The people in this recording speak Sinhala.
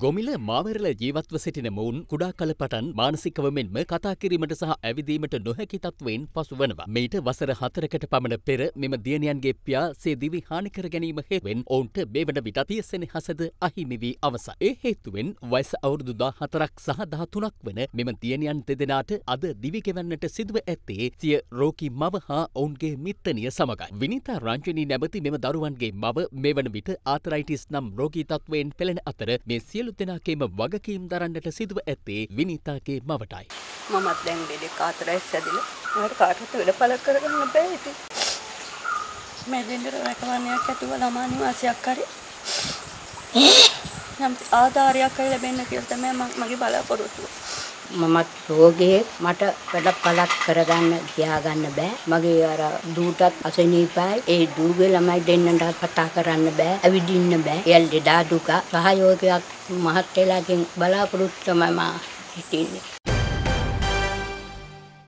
ගොමිල මාවැරල ජීවත්ව සිටින මොවුන් කුඩා කල පටන් මානසිකව මෙන්ම කතා කිරීමට සහ ඇවිදීමට නොහැකි තත්වයෙන් පසු වනවා. මීට වසර 4කට පමණ පෙර මෙම දියණියන්ගේ පියා සේ දිවි හානි කර ගැනීම හේතුවෙන් ඔවුන්ට මේ වන විට පියසෙනෙහසද අහිමි වී අවසන්. ඒ හේතුවෙන් වයස අවුරුදු 14ක් සහ 13ක් වන මෙම දියණියන් දෙදෙනාට අද දිවි ගෙවන්නට සිදුව ඇත්තේ සිය රෝගී මව හා ඔවුන්ගේ මිත්තනිය සමගයි. විනිතා රංජනී නැමැති මෙම දරුවන්ගේ මව මේ වන විට ආතරයිටිස් නම් රෝගී තත්වයෙන් පෙළෙන අතර මේ සියලු දෙනාගේම වගකීම් දරන්නට සිදුව ඇත්තේ විනීතාගේ මවටයි. මමත් දැන් දෙලෙක් ආතරයිස් ඇදිලා මට කාටවත් වැඩපළ කරගන්න බෑ ඉතින්. මේ දෙන්නට රැකවරණයක් ඇතුව ළමා නිවාසයක් හරි නම් ආධාරයක් ලැබෙන්න කියලා තමයි මගේ බලාපොරොත්තුව. මමත් රෝගේ මට වැඩපළක් කරගන්න තියාගන්න බෑ. මගේ අර දූටත් අසනීපයි. ඒ දූගේ ළමයි දෙන්නට කතා කරන්න බෑ. ඇවිදින්න බෑ. එයල් දෙදා දුක සහයෝගයක් මහත් වෙලාගෙන් බලාපොරොත්තු තමයි මා හිටින්නේ.